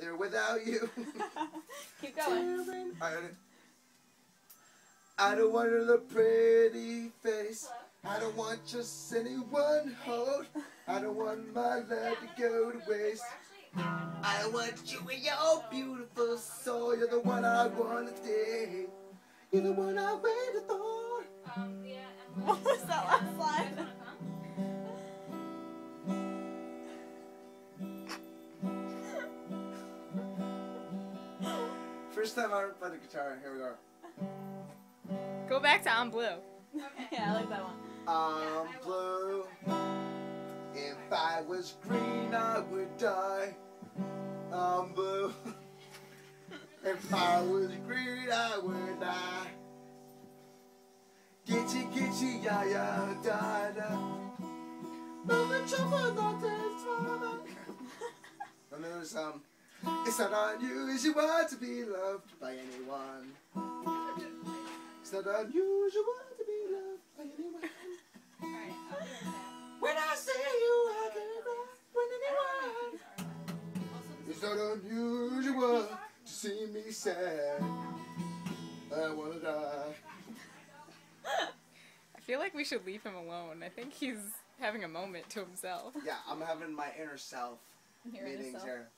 there without you. Keep going. I don't want a pretty face. I don't want just anyone hold. I don't want my love to go to waste. I want you and your beautiful soul. You're the one I want to date. You're the one I waited for. What was that last line? First time I ever played the guitar. Here we go. Go back to I'm Blue. Yeah, I like that one. I'm blue. If I was green, I would die. I'm blue. If I was green, I would die. Gitchy, gitchy, ya, ya, da, da. Moving trouble, not this one. And there's, it's not unusual to be loved by anyone. It's not unusual to be loved by anyone. When I see you, I get lost when anyone. It's not unusual to see me sad. I wanna die. I feel like we should leave him alone. I think he's having a moment to himself. Yeah, I'm having my inner self meetings here.